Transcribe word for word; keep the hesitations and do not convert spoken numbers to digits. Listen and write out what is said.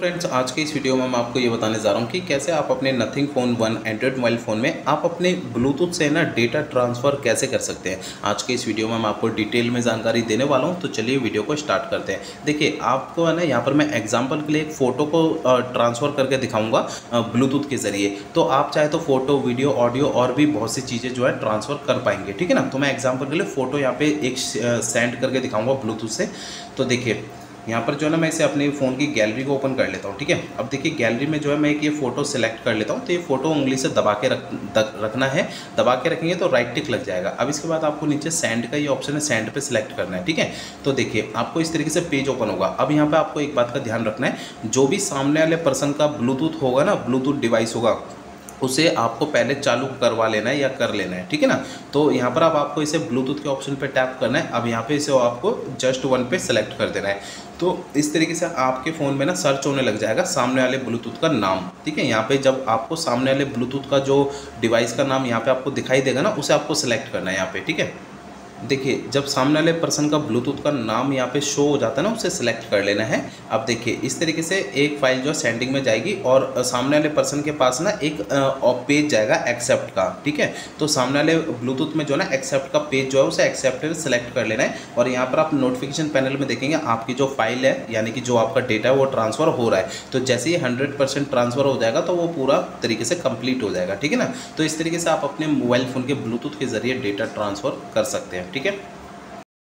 Friends, आज के इस वीडियो में मैं आपको ये बताने जा रहा हूँ कि कैसे आप अपने Nothing phone one Android mobile phone में आप अपने ब्लूटूथ से ना डेटा ट्रांसफ़र कैसे कर सकते हैं। आज के इस वीडियो में मैं आपको डिटेल में जानकारी देने वाला हूँ, तो चलिए वीडियो को स्टार्ट करते हैं। देखिए, आपको है ना यहाँ पर मैं एग्जाम्पल के लिए एक फ़ोटो को ट्रांसफ़र करके दिखाऊँगा ब्लूटूथ के ज़रिए। तो आप चाहे तो फ़ोटो, वीडियो, ऑडियो और भी बहुत सी चीज़ें जो है ट्रांसफ़र कर पाएंगे, ठीक है ना। तो मैं एग्जाम्पल के लिए फ़ोटो यहाँ पे एक सेंड करके दिखाऊँगा ब्लूटूथ से। तो देखिए यहाँ पर जो है ना, मैं इसे अपने फ़ोन की गैलरी को ओपन कर लेता हूँ, ठीक है। अब देखिए गैलरी में जो है मैं एक ये फ़ोटो सेलेक्ट कर लेता हूँ। तो ये फ़ोटो उंगली से दबा के रख रखना है। दबा के रखेंगे तो राइट टिक लग जाएगा। अब इसके बाद आपको नीचे सेंड का ये ऑप्शन है, सेंड पे सिलेक्ट करना है, ठीक है। तो देखिए आपको इस तरीके से पेज ओपन होगा। अब यहाँ पर आपको एक बात का ध्यान रखना है, जो भी सामने वाले पर्सन का ब्लूटूथ होगा ना, ब्लूटूथ डिवाइस होगा, उसे आपको पहले चालू करवा लेना है या कर लेना है, ठीक है ना। तो यहाँ पर अब आपको इसे ब्लूटूथ के ऑप्शन पे टैप करना है। अब यहाँ पे इसे आपको जस्ट वन पे सेलेक्ट कर देना है। तो इस तरीके से आपके फ़ोन में ना सर्च होने लग जाएगा सामने वाले ब्लूटूथ का नाम, ठीक है। यहाँ पे जब आपको सामने वाले ब्लूटूथ का जो डिवाइस का नाम यहाँ पे आपको दिखाई देगा ना, उसे आपको सेलेक्ट करना है यहाँ पे, ठीक है। देखिए जब सामने वाले पर्सन का ब्लूटूथ का नाम यहाँ पे शो हो जाता है ना, उसे सिलेक्ट कर लेना है। अब देखिए इस तरीके से एक फाइल जो सेंडिंग में जाएगी और सामने वाले पर्सन के पास ना एक पेज जाएगा एक्सेप्ट का, ठीक है। तो सामने वाले ब्लूटूथ में जो है ना एक्सेप्ट का पेज जो है उसे एक्सेप्ट सेलेक्ट कर लेना है। और यहाँ पर आप नोटिफिकेशन पैनल में देखेंगे आपकी जो फाइल है, यानी कि जो आपका डेटा है वो ट्रांसफ़र हो रहा है। तो जैसे ही हंड्रेड परसेंट ट्रांसफ़र हो जाएगा तो वो पूरा तरीके से कंप्लीट हो जाएगा, ठीक है ना। तो इस तरीके से आप अपने मोबाइल फ़ोन के ब्लूटूथ के जरिए डेटा ट्रांसफ़र कर सकते हैं, ठीक है।